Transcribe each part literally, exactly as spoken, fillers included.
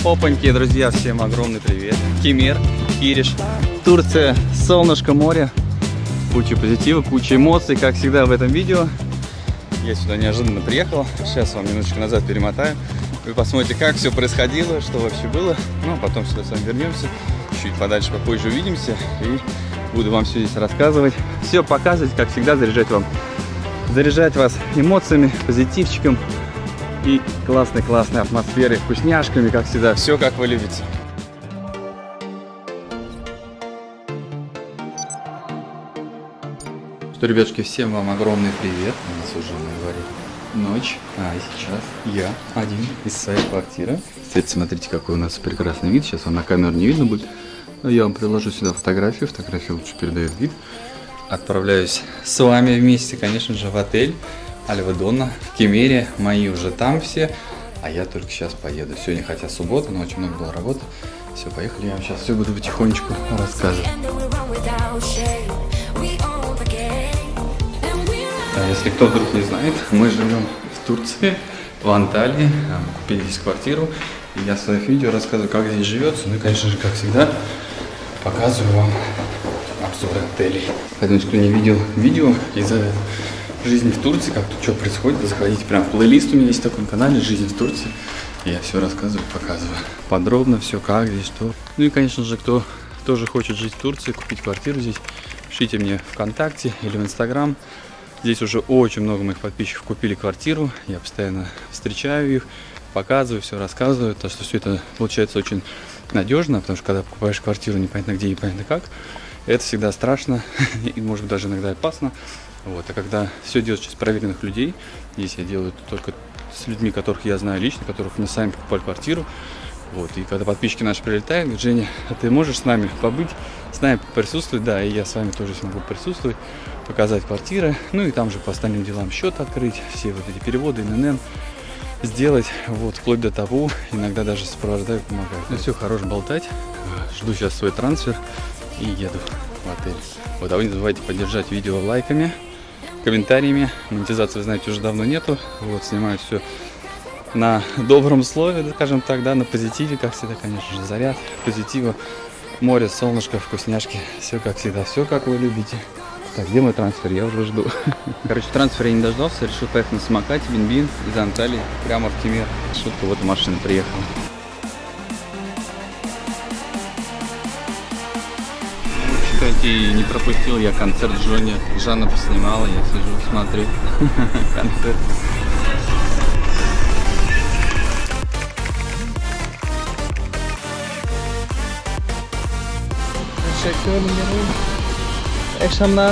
Опаньки, друзья, всем огромный привет. Кемер, Кириш, Турция, солнышко, море, куча позитива, куча эмоций, как всегда в этом видео. Я сюда неожиданно приехал, сейчас вам немножечко назад перемотаю. Вы посмотрите, как все происходило, что вообще было. Ну, а потом сюда с вами вернемся, чуть подальше, попозже увидимся. И буду вам все здесь рассказывать, все показывать, как всегда, заряжать вам, заряжать вас эмоциями, позитивчиком и классной-классной атмосферой, вкусняшками, как всегда, все как вы любите. Что, ребятушки, всем вам огромный привет. У нас уже на дворе ночь, а сейчас я один из своей квартиры. Кстати, смотрите, какой у нас прекрасный вид. Сейчас вам на камеру не видно будет, но я вам приложу сюда фотографию. Фотография лучше передает вид. Отправляюсь с вами вместе, конечно же, в отель Альва-Дона в Кемере. Мои уже там все, а я только сейчас поеду. Сегодня хотя суббота, но очень много было работы. Все, поехали, я вам сейчас все буду потихонечку рассказывать. Если кто вдруг не знает, мы живем в Турции, в Анталии. Мы купили здесь квартиру. И я в своих видео рассказываю, как здесь живется. Ну и, конечно же, как всегда, показываю вам обзоры отелей. Поэтому, если кто не видел видео из жизни в Турции, как тут что происходит, заходите прям в плейлист. У меня есть такой на канале «Жизнь в Турции». Я все рассказываю, показываю. Подробно все, как здесь, что. Ну и, конечно же, кто тоже хочет жить в Турции, купить квартиру здесь, пишите мне ВКонтакте или в Инстаграм. Здесь уже очень много моих подписчиков купили квартиру. Я постоянно встречаю их, показываю, все рассказываю. Так что все это получается очень надежно, потому что когда покупаешь квартиру непонятно где, непонятно как, это всегда страшно и может быть даже иногда опасно. Вот. А когда все делать через проверенных людей, здесь я делаю это только с людьми, которых я знаю лично, которых мы сами покупали квартиру. Вот. И когда подписчики наши прилетают, говорят: Женя, а ты можешь с нами побыть, с нами присутствовать? Да, и я с вами тоже смогу присутствовать, показать квартиры, ну и там же по остальным делам счет открыть, все вот эти переводы, эн эн эн сделать, вот, вплоть до того, иногда даже сопровождаю, помогаю. Ну все, хорош болтать, жду сейчас свой трансфер и еду в отель. Вот, а вы не забывайте поддержать видео лайками, комментариями. Монетизации, вы знаете, уже давно нету, вот, снимаю все на добром слове, скажем так, да, на позитиве, как всегда, конечно же, заряд позитива, море, солнышко, вкусняшки, все как всегда, все как вы любите. Так, где мой трансфер? Я уже жду. Короче, трансфер я не дождался, решил поехать на самокате Бин-Бин из Анталии прямо в Кемер. Шутка, вот машина приехала. Кстати, не пропустил я концерт Жони. Жанна поснимала, я сижу, смотрю концерт. Экшамнар.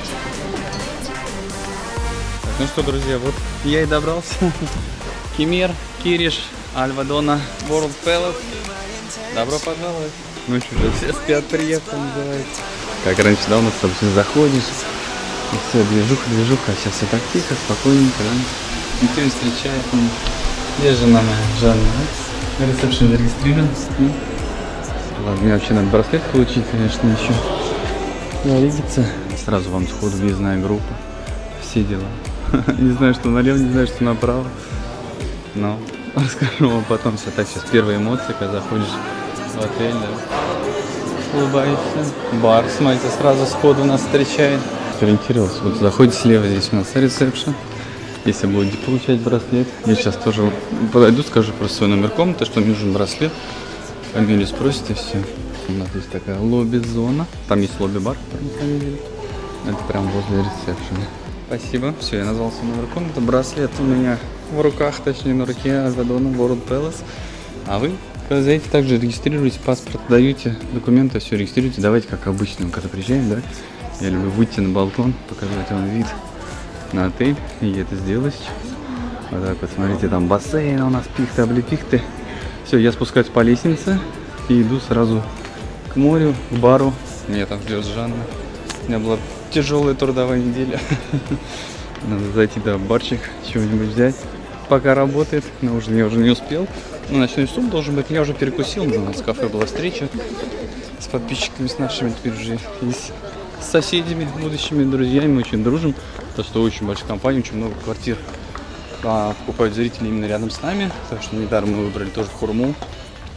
Ну что, друзья, вот я и добрался. Кемер, Кириш, Альва-Дона, World Palace. Добро пожаловать. Ну что же, все спят, приехал, называется. Как раньше, да, у нас обычно заходишь. И все, движуха, движуха. А сейчас все так тихо, спокойненько, да? Никто не встречает. Где жена моя, Жанна, да? Ресепшн зарегистрирован. Ладно, мне вообще надо браслет получить, конечно, еще. Зарегиться. Сразу вам сходу въездная группа. Все дела. Не знаю, что налево, не знаю, что направо. Но расскажу вам потом. Все так, сейчас первые эмоции, когда заходишь в отель, да. Улыбаешься. Бар, смотрите, сразу сходу нас встречает. Ориентировался. Вот заходите слева, здесь у нас ресепшн. Если будете получать браслет. Я сейчас тоже подойду, скажу просто свой номер комнаты, что мне нужен браслет. Фамилию спросите, все. У нас здесь такая лобби-зона. Там есть лобби-бар, это прям возле ресепшена. Спасибо. Все, я назвал свой номер комнаты. Браслет у меня в руках, точнее на руке, Альва-Дона, World Palace. А вы, когда заедете, также регистрируете паспорт, даете документы, все регистрируете. Давайте, как обычно, когда приезжаем, да. Я люблю выйти на балкон, показать вам вид на отель. И я это сделаю сейчас. Вот так вот, смотрите, там бассейн у нас, пихты-облепихты. Все, я спускаюсь по лестнице и иду сразу к морю, к бару. Меня там ждет Жанна. У меня была тяжелая трудовая неделя. Надо зайти, да, в барчик, чего-нибудь взять. Пока работает, но уже я уже не успел. Ну, ночной суп должен быть. Я уже перекусил, у нас в кафе была встреча с подписчиками, с нашими, теперь уже и с соседями, будущими друзьями. Мы очень дружим, потому что очень большая компания, очень много квартир а, покупают зрители именно рядом с нами. Так что недаром мы выбрали тоже Хурму.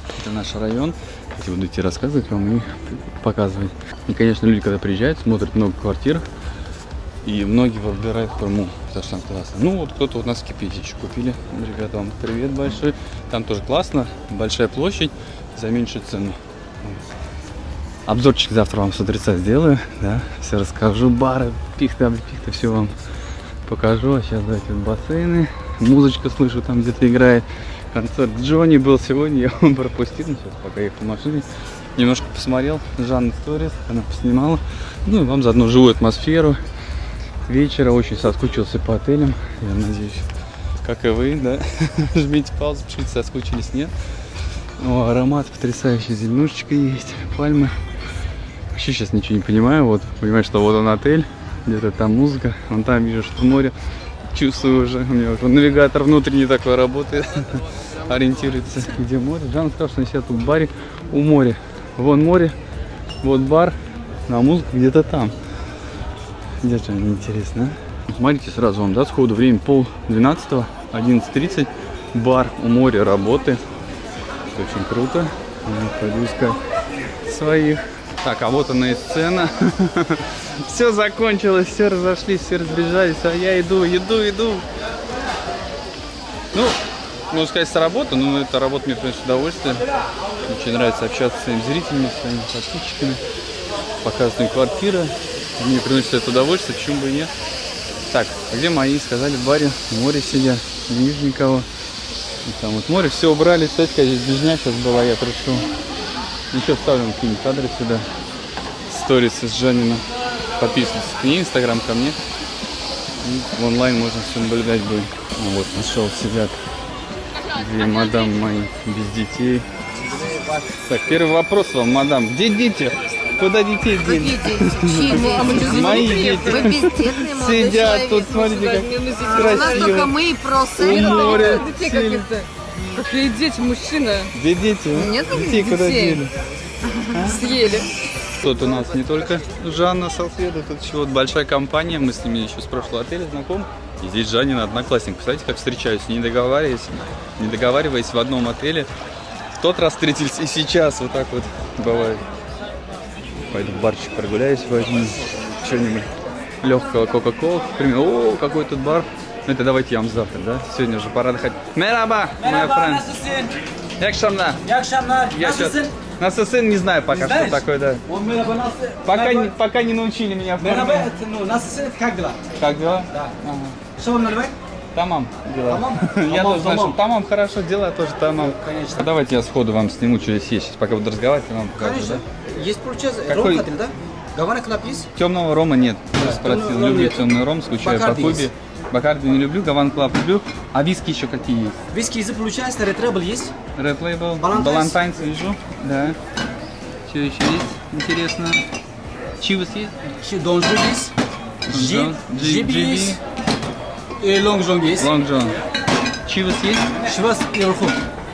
Это наш район. Я буду идти рассказывать вам и показывать. И, конечно, люди, когда приезжают, смотрят много квартир. И многие выбирают Хурму, потому что там классно. Ну, вот кто-то у нас кипятичек купили. Ребята, вам привет большой. Там тоже классно. Большая площадь за меньшую цену. Обзорчик завтра вам с утреца сделаю. Да, все расскажу. Бары, пихта, пихта, все вам покажу. А сейчас давайте вот бассейны. Музычка слышу, там где-то играет. Концерт Джонни был сегодня, я его пропустил. Сейчас пока ехал в машине. Немножко посмотрел Жанна сторис, она поснимала. Ну и вам заодно живую атмосферу вечера. Очень соскучился по отелям. Я надеюсь, как и вы, да? Жмите паузу, пишите, соскучились, нет? О, аромат потрясающий, зеленушечка есть, пальмы. Вообще сейчас ничего не понимаю. Вот, понимаешь, что вот он отель, где-то там музыка. Вон там вижу, что море. Чувствую уже, у меня уже навигатор внутренний такой работает. Ориентируется, где море. Жанна сказал, что они сидят тут в баре у моря. Вон море, вот бар, а музыка где-то там. Где-то интересно. Смотрите, сразу вам, да, сходу время пол двенадцатого, одиннадцать тридцать. Бар у моря работает. Очень круто. Я пойду искать своих. Так, а вот она и сцена. Все закончилось, все разошлись, все разбежались, а я иду, иду, иду. Ну, можно сказать, с работы, но эта работа мне приносит удовольствие. Очень нравится общаться с своими зрителями, с своими подписчиками, показывать им квартиры. Мне приносит это удовольствие, почему бы и нет. Так, а где мои? Сказали, в баре, в море сидят, не вижу никого. И там вот море, все убрали, кстати, здесь ближняя сейчас была, я пришел. Еще вставлю какие-нибудь кадры сюда. Сторис из Жанина. Подписывайтесь к ней, инстаграм ко мне. И в онлайн можно все наблюдать будет. Ну, вот, нашел, сидят две мадам мои без детей. Так, первый вопрос вам, мадам. Где дети? Куда детей дели? Мои дети. Сидят тут, смотрите, как красиво. У нас только мы и просто. У моря. Какие дети, мужчина? Где дети? Нет детей куда дели? Съели. Тут у нас не только Жанна Салфеда, тут еще вот большая компания. Мы с ними еще с прошлого отеля знакомы. И здесь Жаннин одноклассник. Представляете, как встречаюсь, не договариваясь, не договариваясь в одном отеле. В тот раз встретились и сейчас вот так вот бывает. Пойду в барчик прогуляюсь, возьму что-нибудь легкого кока-колы. О, какой тут бар. Ну это давайте я вам завтра, да? Сегодня уже пора отдыхать. Мераба, моя френд. Якшамна. Якшамна. Я сейчас Насысын не знаю пока, что такое, да. Пока, не, пока не научили меня. Мераба, ну, Насысын, как дела? Как дела? Да. Что вам наливать? Тамам дела. Тамам? Я Тамам, тоже знаю, что тамам хорошо, дела тоже тамам. Конечно. Давайте я сходу вам сниму, что здесь есть. Сейчас пока буду разговаривать, я вам покажу, Конечно. да? Есть, получается, Какой? ром хотели, да? Гавана Клаб есть? Темного рома нет. Я спросил, темного люблю нет. темный ром, скучаю по Бакарди Кубе. есть. Бакарди не люблю, Гаван Клаб люблю. А виски еще какие есть? Виски из получается, Red Rebel есть? Red Label, Балантайнс. Балантайнс вижу, да. Что еще есть? Интересно. Чивас есть? Дон Жон есть? Джон, Джиби Джиби. есть? И Лонг Джон есть? Лонг Джон. Чивас есть? Шивас наверху.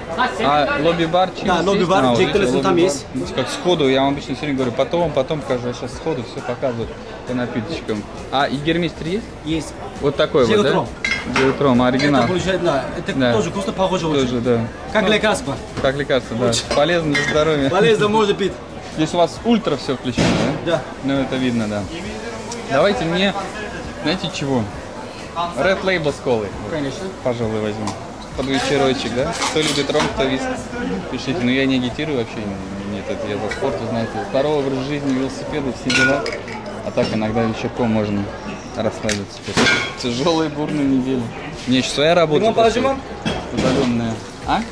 А лобби-бар, Чивас Да, лобби-бар, есть? А, Джек вот Телесон еще там лобби-бар. есть. Видите, как сходу, я вам обычно все время говорю, потом, потом покажу, я сейчас сходу все показываю по напиточкам. А Игермейстер есть? Есть. Вот такой вот, да? Зеутром. Зеутром, оригинал. Это получается, да, это Да. тоже вкусно, похоже очень. Тоже, да. Как Ну, лекарство. Как лекарство, да. Полезно для здоровья. Полезно можно пить. Здесь у вас ультра все включено, да? Да. Ну, это видно, да. Давайте мне, знаете чего? Red Label с колой. Вот, Конечно. пожалуй, возьму. Под вечерочек, да? Кто любит ром, кто виски. Пишите. Но я не агитирую вообще. Нет, это я за спорт, знаете. Здоровый образ жизни, велосипеды, все дела. А так иногда вечерком можно расслабиться. Тяжелые бурные недели. Мне еще своя работа. Лимон положим вам? Удаленная. А?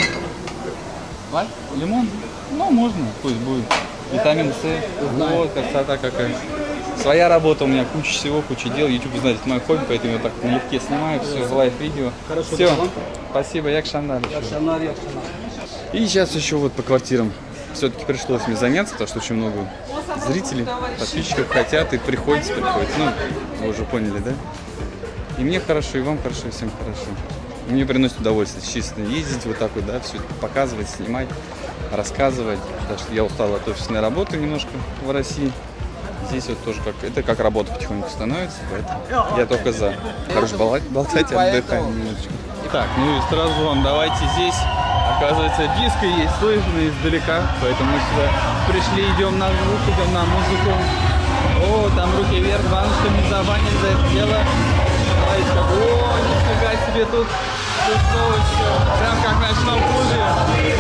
Валь? Лимон? Ну, можно, пусть будет. Витамин С. Вот, красота какая. Своя работа у меня, куча всего, куча дел. YouTube, знаете, это мое хобби, поэтому я так налегке снимаю все в лайв-видео. Хорошо, Все, спасибо. спасибо, як шандар. Якшамна, Якшамна. И сейчас еще вот по квартирам. Все-таки пришлось мне заняться, потому что очень много зрителей, подписчиков хотят и приходится, приходится. Ну, вы уже поняли, да? И мне хорошо, и вам хорошо, и всем хорошо. И мне приносит удовольствие чисто ездить вот так вот, да, все это показывать, снимать, рассказывать. Потому что я устал от офисной работы немножко в России. Здесь вот тоже как, это как работа потихоньку становится, поэтому я только за. Хорошо болтать, болтать, отдыхать немножечко. Итак, ну и сразу вам давайте здесь Оказывается, диско есть, слышно издалека, поэтому мы сюда пришли, идем на звук, идем на музыку. О, там руки вверх, главное, что не забанили за это дело. Давайте, как... О, нифига себе тут тусовочка, прям как в ночном клубе.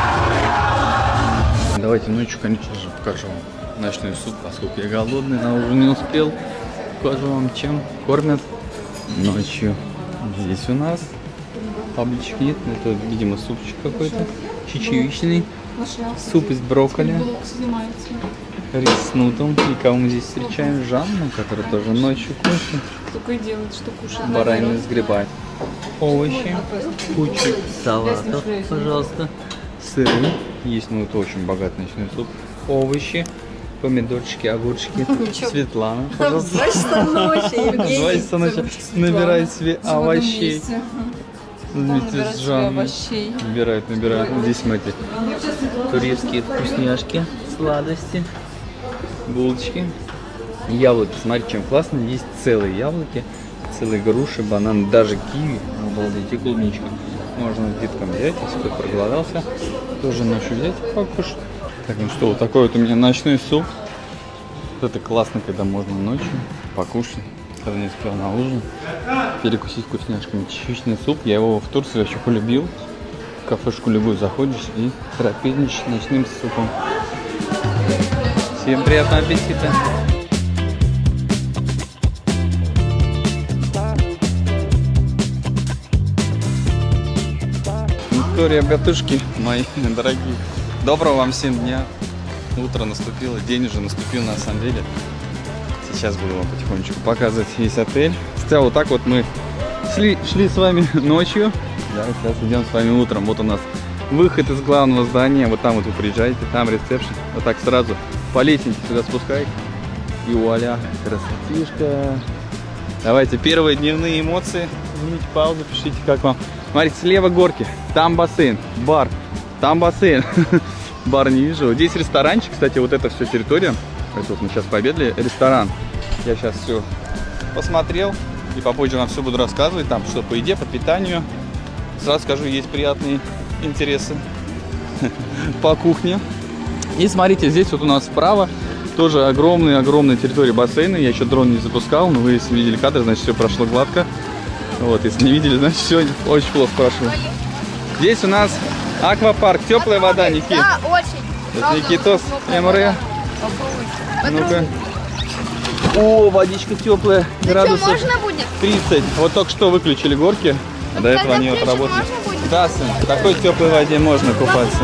Давайте ночью, конечно же, покажу вам ночной суп, поскольку я голодный, на ужин не успел. Покажу вам, чем кормят ночью. Здесь у нас табличек нет, это, видимо, супчик какой-то, чечевичный, суп из брокколи, рис с нутом. И кого мы здесь встречаем? Жанну, которая тоже ночью кушает. Только и делает, что кушает. Баранину с грибами. Овощи, куча салатов, пожалуйста, сыры. Есть, ну, это очень богатый ночной суп. Овощи, помидорчики, огурчики. Светлана, пожалуйста. Два часа ночи, Евгений. Два часа ночи. Набирает себе овощей. Вместе с Жанной. Набирают, набирают. Здесь, смотрите, турецкие вкусняшки, сладости, булочки. Яблоки, смотрите, чем классно. Есть целые яблоки, целые груши, бананы, даже киви. Обалдеть, и клубничка. Можно деткам взять, если кто проголодался, тоже ночью взять и покушать. Так, ну что, вот такой вот у меня ночной суп. Вот это классно, когда можно ночью покушать, когда не успел на ужин, перекусить вкусняшками. Чечевичный суп, я его в Турции вообще полюбил. В кафешку любую заходишь и трапезничаешь ночным супом. Всем приятного аппетита! Ребятушки мои дорогие, доброго вам всем дня. Утро наступило, день уже наступил на самом деле. Сейчас буду вам потихонечку показывать весь отель. Хотя вот так вот мы шли, шли с вами ночью, да, сейчас идем с вами утром. Вот у нас выход из главного здания, вот там вот вы приезжаете, там ресепшн. Вот так сразу по лестнице сюда спускаете и вуаля, красотишка. Давайте первые дневные эмоции. Возьмите паузу, пишите, как вам. Смотрите, слева горки, там бассейн, бар, там бассейн. Бар не вижу. Здесь ресторанчик, кстати, вот это все территория. Это вот мы сейчас пообедали, ресторан. Я сейчас все посмотрел и попозже вам все буду рассказывать. Там что по еде, по питанию. Сразу скажу, есть приятные интересы по кухне. И смотрите, здесь вот у нас справа тоже огромная-огромная территория бассейна. Я еще дрон не запускал, но вы если видели кадры, значит все прошло гладко. Вот, если не видели, значит все очень плохо прошло. Здесь у нас аквапарк, теплая вода, Ники. Да, очень. Это Никитос, МР. Ну-ка. О, водичка теплая, градусов можно будет? тридцать. Вот только что выключили горки, а до этого они вот работали. Да, сын, в такой теплой воде можно купаться.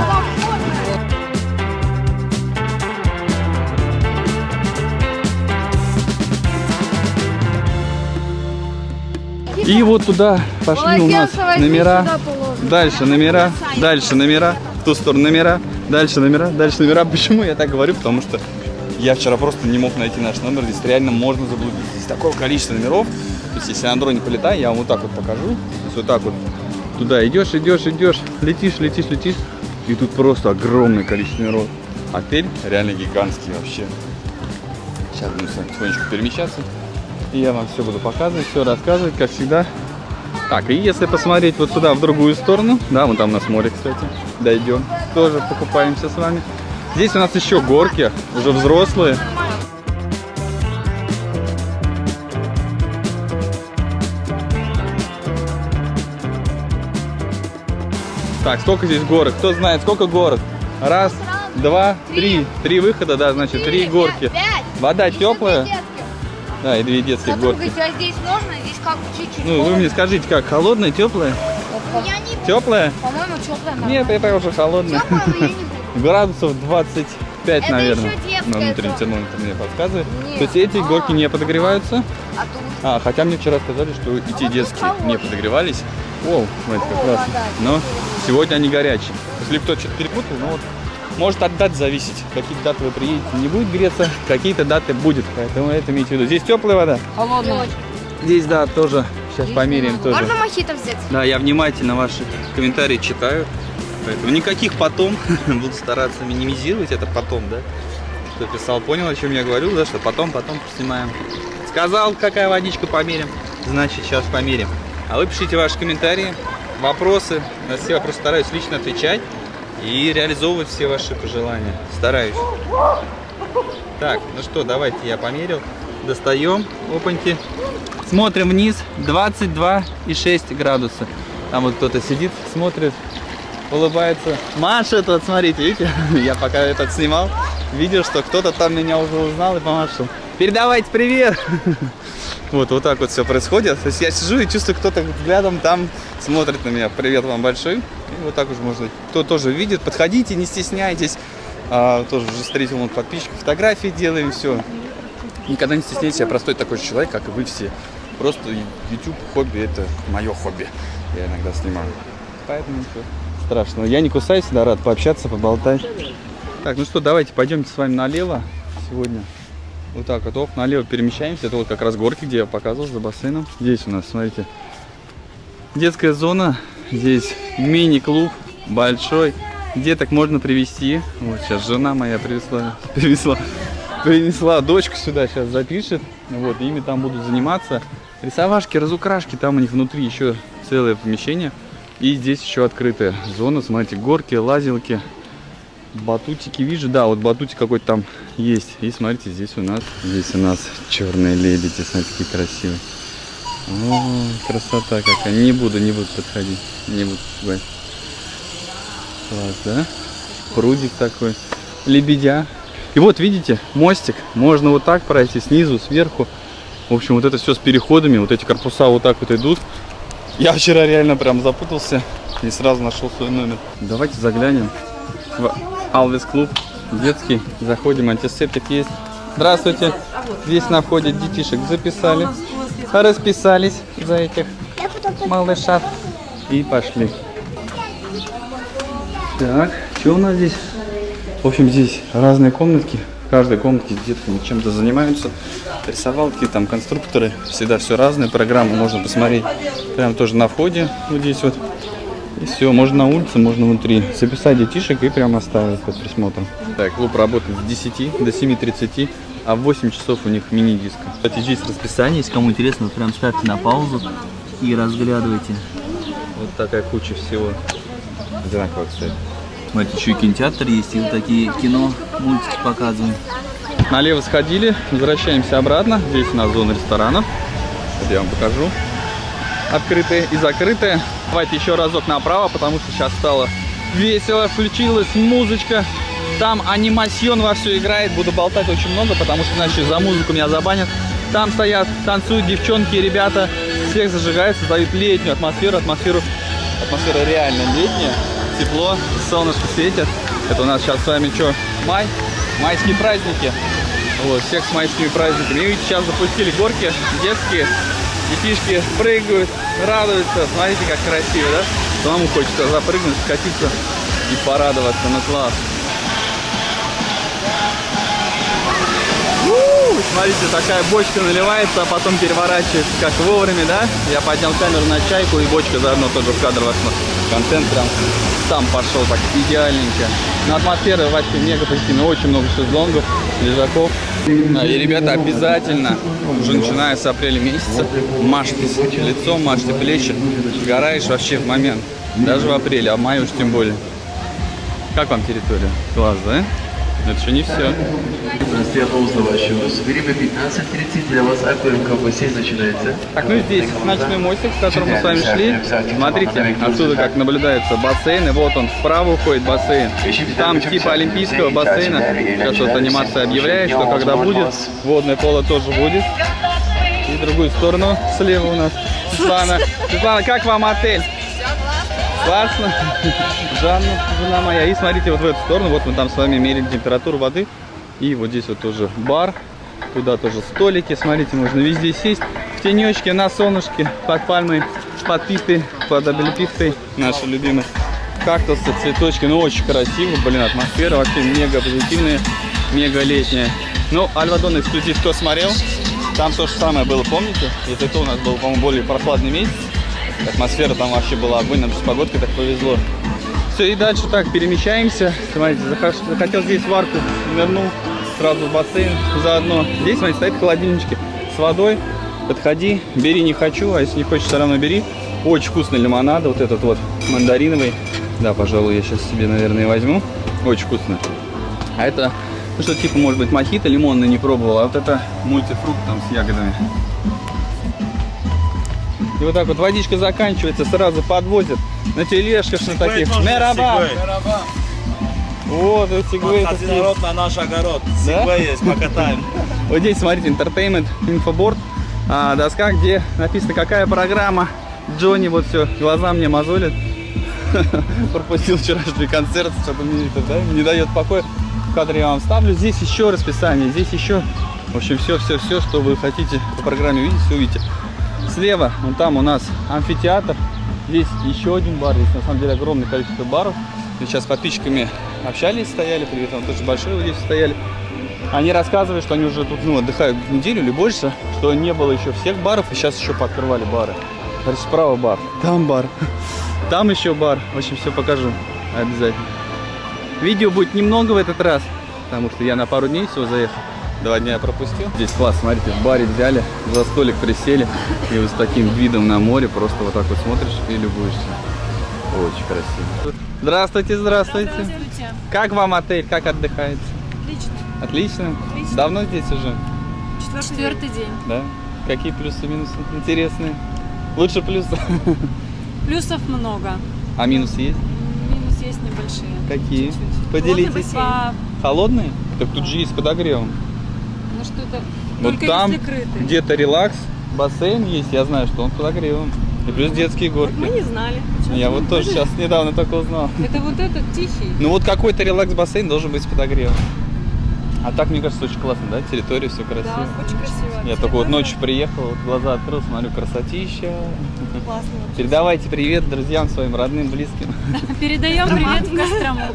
И вот туда пошли у нас номера, дальше номера, дальше номера, в ту сторону номера, дальше номера, дальше номера. Почему я так говорю? Потому что я вчера просто не мог найти наш номер, здесь реально можно заблудиться. Здесь такое количество номеров, то есть если на дроне полетаю, я вам вот так вот покажу. То есть вот так вот туда идешь, идешь, идешь, летишь, летишь, летишь, и тут просто огромное количество номеров. Отель реально гигантский вообще. Сейчас будем с вами потихонечку перемещаться. И я вам все буду показывать, все рассказывать, как всегда. Так, и если посмотреть вот сюда, в другую сторону, да, вон там у нас море, кстати, дойдем, тоже покупаемся с вами. Здесь у нас еще горки, уже взрослые. Так, сколько здесь горок? Кто знает, сколько горок? Раз, два, три. Три выхода, да, значит, три горки. Вода теплая. Да, и две детские горки. А здесь можно? Здесь как чуть-чуть. Ну, вы мне скажите, как, холодная, теплая? Теплая? По-моему, теплая. Нет, это уже холодная. Градусов двадцать пять, это наверное. На внутренний термометр мне подсказывает. Нет. То есть эти горки не подогреваются? А, а хотя мне вчера сказали, что и те детские не подогревались. О, смотрите, как классно. Но сегодня они горячие. Если кто-то что-то перепутал, ну вот. Может от дат зависеть. Какие-то даты вы приедете, не будет греться, какие-то даты будет. Поэтому это имейте в виду. Здесь теплая вода? Холодная. Здесь, да, тоже. Сейчас здесь померяем тоже. Можно мохито взять? Да, я внимательно ваши комментарии читаю. Поэтому никаких потом. Буду стараться минимизировать это потом, да? Кто писал, понял, о чем я говорю, да? Что потом, потом поснимаем. Сказал, какая водичка померим. Значит, сейчас померим. А вы пишите ваши комментарии. вопросы. На все вопросы стараюсь лично отвечать и реализовывать все ваши пожелания. Стараюсь. Так, ну что, давайте, я померил. Достаем, опаньки. Смотрим вниз, двадцать два и шесть градуса. Там вот кто-то сидит, смотрит, улыбается. Машет, вот смотрите, видите? Я пока этот снимал, видел, что кто-то там меня уже узнал и помашил. Передавайте привет! Вот, вот так вот все происходит. То есть я сижу и чувствую, кто-то взглядом там смотрит на меня. Привет вам большой. И вот так уж можно. Кто тоже видит, подходите, не стесняйтесь. А, тоже уже встретил он подписчиков, фотографии делаем, все. Никогда не стесняйтесь, я простой такой же человек, как и вы все. Просто YouTube хобби, это мое хобби. Я иногда снимаю. Поэтому ничего страшного. Я не кусаюсь, да, рад пообщаться, поболтать. Так, ну что, давайте пойдемте с вами налево сегодня. Вот так вот, оп, налево перемещаемся. Это вот как раз горки, где я показывал, за бассейном. Здесь у нас, смотрите, детская зона. Здесь мини-клуб большой. Деток можно привезти. Вот сейчас жена моя привезла, привезла, принесла дочку сюда, сейчас запишет. Вот, ими там будут заниматься. Рисовашки, разукрашки, там у них внутри еще целое помещение. И здесь еще открытая зона. Смотрите, горки, лазилки. Батутики вижу, да, вот батутик какой-то там есть. И смотрите, здесь у нас, здесь у нас черные лебеди, смотрите, какие красивые. О, красота какая. Не буду, не буду подходить, не буду пугать. Класс, да? Прудик такой, лебедя. И вот видите, мостик, можно вот так пройти снизу, сверху. В общем, вот это все с переходами, вот эти корпуса вот так вот идут. Я вчера реально прям запутался и сразу нашел свой номер. Давайте заглянем в Always клуб детский. Заходим, антисептик есть. Здравствуйте. Здесь на входе детишек записали. Расписались за этих малышат. И пошли. Так, что у нас здесь? В общем, здесь разные комнатки. В каждой комнатке с детками чем-то занимаются. Рисовалки, там конструкторы. Всегда все разные. Программу можно посмотреть прям тоже на входе. Вот здесь вот. И все, можно на улице, можно внутри. Записать детишек и прям оставить под присмотром. Так, клуб работает с десяти до семи тридцати, а в восемь часов у них мини-диско. Кстати, здесь расписание, если кому интересно, вы прям ставьте на паузу и разглядывайте. Вот такая куча всего. Одинаково, кстати. Смотрите, еще и кинотеатр есть, и вот такие кино, мультики показывают. Налево сходили, возвращаемся обратно. Здесь у нас зона ресторанов. Вот я вам покажу. Открытые и закрытые. Давайте еще разок направо, потому что сейчас стало весело, включилась музычка. Там анимацион во все играет. Буду болтать очень много, потому что иначе за музыку меня забанят. Там стоят, танцуют девчонки и ребята. Всех зажигают, создают летнюю атмосферу. Атмосферу, атмосфера реально летняя. Тепло, солнышко светит. Это у нас сейчас с вами что? Май? Майские праздники. Вот, всех с майскими праздниками. И видите, сейчас запустили горки детские. Детишки прыгают, радуются. Смотрите, как красиво, да? Самому хочется запрыгнуть, скатиться и порадоваться. Ну класс. У-у-у, смотрите, такая бочка наливается, а потом переворачивается как вовремя, да? Я поднял камеру на чайку, и бочка заодно тоже в кадр вошла. Контент прям там пошел так идеальненько. Но атмосфера вообще мега позитивная. Очень много шезлонгов, лежаков. И, ребята, обязательно, уже начиная с апреля месяца, мажьтесь лицом, мажьте плечи. Сгораешь вообще в момент. Даже в апреле, а в мае уж тем более. Как вам территория? Класс, да? Это еще не все. Время пятнадцать тридцать для вас аквариум бассейн начинается. Так, ну и здесь ночной мостик, с которым мы с вами шли. Смотрите, отсюда как наблюдается бассейн, и вот он справа уходит бассейн. Там типа олимпийского бассейна. Сейчас вот анимация объявляет, что когда будет, водное поло тоже будет. И в другую сторону слева у нас Светлана. Светлана, как вам отель? Классно. Жанна, жена моя. И смотрите вот в эту сторону. Вот мы там с вами мерили температуру воды. И вот здесь вот тоже бар. Туда тоже столики. Смотрите, можно везде сесть. В тенечке, на солнышке, под пальмой, под пихтой, под облепихтой. Наши любимые кактусы, цветочки. Ну, очень красиво. Блин, атмосфера вообще мега позитивная, мега летняя. Ну, Альвадон эксклюзив, кто смотрел, там то же самое было, помните? Это то у нас был, по-моему, более прохладный месяц. Атмосфера там вообще была огонь, нам с погодкой так повезло. Все, и дальше так перемещаемся. Смотрите, захотел здесь в арку, нырнул сразу в бассейн заодно. Здесь, смотрите, стоят холодильнички с водой. Подходи, бери, не хочу, а если не хочешь, все равно бери. Очень вкусный лимонад, вот этот вот мандариновый. Да, пожалуй, я сейчас себе, наверное, возьму. Очень вкусно. А это, ну что, типа, может быть, мохито лимонный не пробовал, а вот это мультифрукт там с ягодами. И вот так вот водичка заканчивается, сразу подвозят на тележках на таких. Мераба! Вот, вот сегвей. Народ на наш огород. Сегвей есть, покатаем. Вот здесь, смотрите, Entertainment Infoboard. А, доска, где написано, какая программа. Джонни вот все, глаза мне мозолит. Пропустил вчерашний концерт, что-то мне это, да, не дает покоя. В кадре я вам ставлю. Здесь еще расписание, здесь еще. В общем, все, все, все, что вы хотите по программе увидеть, все увидите. Слева, вон там у нас амфитеатр. Здесь еще один бар. Здесь на самом деле огромное количество баров. Мы сейчас с подписчиками общались, стояли, привет, там тоже большой вот здесь стояли. Они рассказывали, что они уже тут, ну, отдыхают неделю или больше, что не было еще всех баров, и сейчас еще пооткрывали бары. Значит, справа бар, там бар, там еще бар. В общем, все покажу обязательно. Видео будет немного в этот раз, потому что я на пару дней всего заехал. Два дня я пропустил. Здесь класс, смотрите, в баре взяли, за столик присели, и вот с таким видом на море просто вот так вот смотришь и любуешься. Очень красиво. Здравствуйте, здравствуйте. Здравствуйте. Как вам отель, как отдыхается? Отлично. Отлично? Отлично. Давно здесь уже? Четвертый, Четвертый день. Да? Какие плюсы, минусы? Интересные? Лучше плюсы? Плюсов много. А минусы есть? Минус есть небольшие. Какие? Чуть-чуть. Поделитесь. По... Холодные? Так тут же есть с подогревом. Ну что это? Вот Только там если крытый. где-то релакс, бассейн есть, я знаю, что он с подогревом. И плюс детские горки. Мы не знали. Я вот тоже сейчас недавно только узнал. Это вот этот тихий. Ну вот какой-то релакс-бассейн должен быть с подогревом. А так, мне кажется, очень классно, да? Территория, все красиво. Да, очень красиво. Я только вот ночью приехал, вот глаза открыл, смотрю, красотища. Классно. Передавайте привет друзьям своим, родным, близким. Передаем привет в Кострому.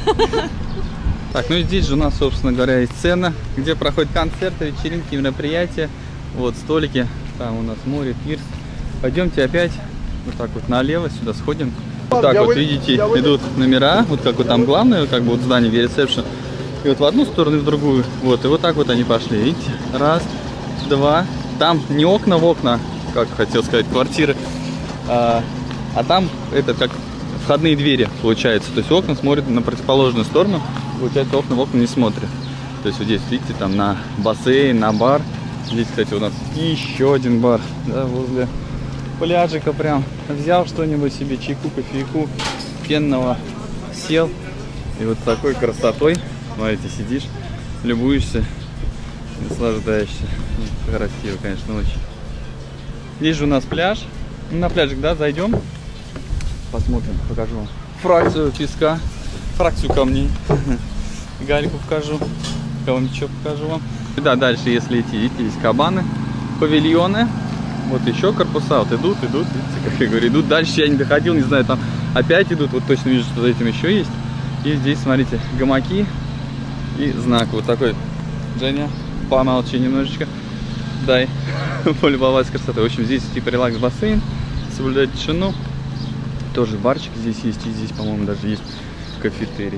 Так, ну и здесь же у нас, собственно говоря, есть сцена, где проходят концерты, вечеринки, мероприятия. Вот столики, там у нас море, пирс. Пойдемте опять вот так вот налево, сюда сходим. Вот так вот, видите, идут номера, вот как вот там главное, как бы вот здание, где ресепшн. И вот в одну сторону и в другую. Вот, и вот так вот они пошли, видите? Раз, два. Там не окна в окна, как хотел сказать, квартиры, а, а там это как входные двери, получается. То есть окна смотрят на противоположную сторону, получается, окна в окна не смотрят. То есть вот здесь, видите, там на бассейн, на бар. Здесь, кстати, у нас еще один бар, да, возле пляжика прям. Взял что-нибудь себе, чайку, кофейку, пенного, сел. И вот такой красотой, смотрите, сидишь, любуешься, наслаждаешься. Красиво, конечно, очень. Здесь же у нас пляж. На пляжик, да, зайдем. Посмотрим, покажу вам фракцию песка, фракцию камней. Гальку покажу, кого-нибудь еще покажу вам. Да, дальше, если идти, видите, есть кабаны, павильоны. Вот еще корпуса, вот идут, идут, видите, как я говорю, идут. Дальше я не доходил, не знаю, там опять идут, вот точно вижу, что за этим еще есть. И здесь, смотрите, гамаки и знак вот такой. Женя, помолчи немножечко, дай полюбоваться красотой. В общем, здесь типа релакс-бассейн, соблюдать тишину. Тоже барчик здесь есть, и здесь, по-моему, даже есть кафетерий.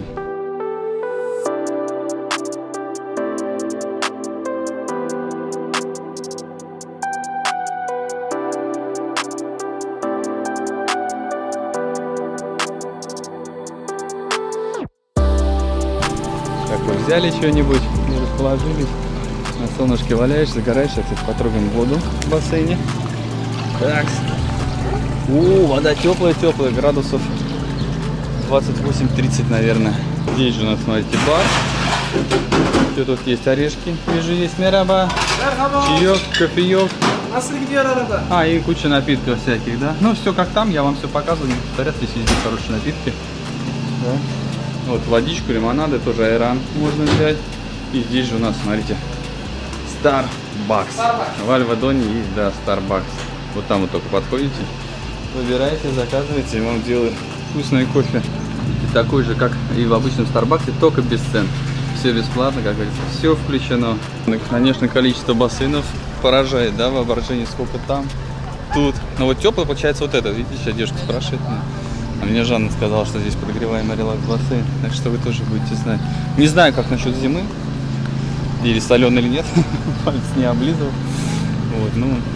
Взяли что-нибудь и расположились. На солнышке валяешь, загораешь. Сейчас потрогаем воду в бассейне. Так. О, вода теплая-теплая, градусов двадцать восемь тридцать, наверное. Здесь же у нас, смотрите, бар. Что тут есть? Орешки. Вижу, есть мераба. Чаек, кофеек. А, и куча напитков всяких, да? Ну, все как там, я вам все показываю. Не повторяться, здесь везде хорошие напитки. Да. Вот водичку, лимонады, тоже айран можно взять. И здесь же у нас, смотрите, Starbucks. В Альвадоне есть, да, Starbucks. Вот там вот только подходите, выбираете, заказываете, и вам делают вкусный кофе. И такой же, как и в обычном Starbucks, только без цен. Все бесплатно, как говорится, все включено. Конечно, количество бассейнов поражает, да, воображение, сколько там, тут. Но вот теплый получается вот этот, видите, сейчас девушка спрашивает. А мне Жанна сказала, что здесь подогреваемый релакс-бассейн, так что вы тоже будете знать. Не знаю, как насчет зимы, или соленый или нет, палец не облизывал. Вот, ну,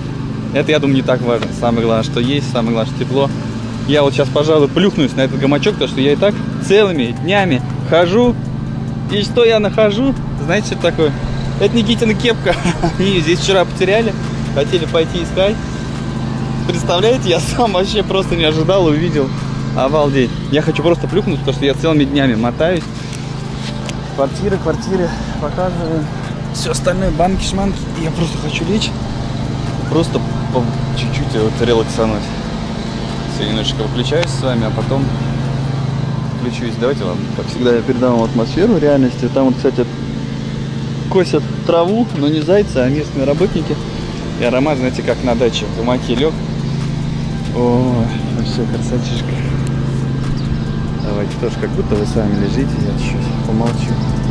Это, я думаю, не так важно. Самое главное, что есть, самое главное, что тепло. Я вот сейчас, пожалуй, плюхнусь на этот гамачок, потому что я и так целыми днями хожу. И что я нахожу? Знаете, что такое? Это Никитина кепка. Они ее здесь вчера потеряли. Хотели пойти искать. Представляете, я сам вообще просто не ожидал, увидел. Обалдеть. Я хочу просто плюхнуть, потому что я целыми днями мотаюсь. Квартиры, квартиры показываю. Все остальное, банки, шманки. И я просто хочу лечь. Просто по чуть-чуть вот релаксануть. Все, немножечко выключаюсь с вами, а потом включусь. Давайте вам, как всегда, я передам вам атмосферу реальности. Там вот, кстати, косят траву, но не зайцы, а местные работники. И аромат, знаете, как на даче. В гамаке лег. О, вообще красотишка. Давайте тоже, как будто вы сами лежите, я чуть-чуть помолчу.